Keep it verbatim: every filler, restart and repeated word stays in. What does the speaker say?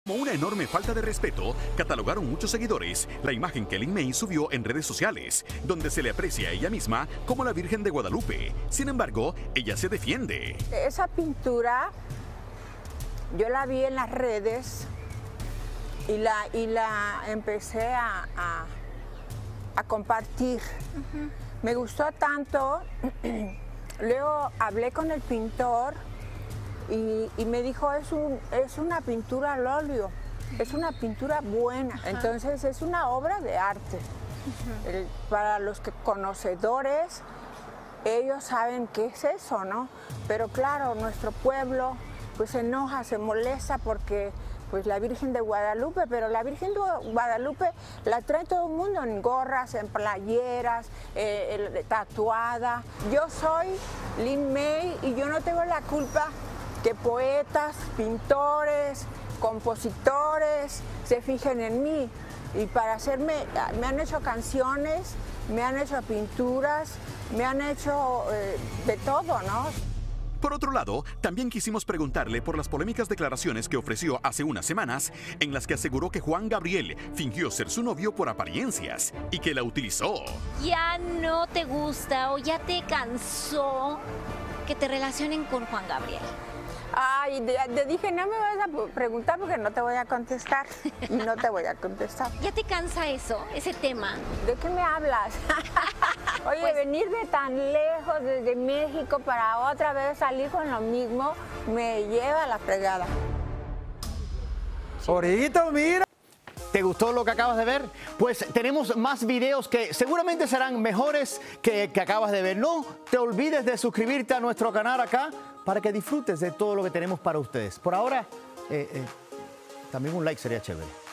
Como una enorme falta de respeto, catalogaron muchos seguidores la imagen que Lin May subió en redes sociales, donde se le aprecia a ella misma como la Virgen de Guadalupe. Sin embargo, ella se defiende. Esa pintura yo la vi en las redes y la, y la empecé a, a, a compartir. Uh-huh. Me gustó tanto, luego hablé con el pintor y, y me dijo, es, un, es una pintura al óleo, es una pintura buena. Uh-huh. Entonces es una obra de arte. Uh-huh. El, para los que conocedores, ellos saben qué es eso, ¿no? Pero claro, nuestro pueblo pues se enoja, se molesta porque pues la Virgen de Guadalupe, pero la Virgen de Guadalupe la trae todo el mundo en gorras, en playeras, eh, tatuada. Yo soy Lin May y yo no tengo la culpa que poetas, pintores, compositores se fijen en mí. Y para hacerme, me han hecho canciones, me han hecho pinturas, me han hecho eh, de todo, ¿no? Por otro lado, también quisimos preguntarle por las polémicas declaraciones que ofreció hace unas semanas, en las que aseguró que Juan Gabriel fingió ser su novio por apariencias y que la utilizó. ¿Ya no te gusta o ya te cansó que te relacionen con Juan Gabriel? Ay, te dije, no me vas a preguntar porque no te voy a contestar. Y no te voy a contestar. ¿Ya te cansa eso, ese tema? ¿De qué me hablas? Oye, pues, venir de tan lejos, desde México, para otra vez salir con lo mismo, me lleva a la fregada. Ahorita, mira. ¿Te gustó lo que acabas de ver? Pues tenemos más videos que seguramente serán mejores que, que acabas de ver. No te olvides de suscribirte a nuestro canal acá para que disfrutes de todo lo que tenemos para ustedes. Por ahora, eh, eh, también un like sería chévere.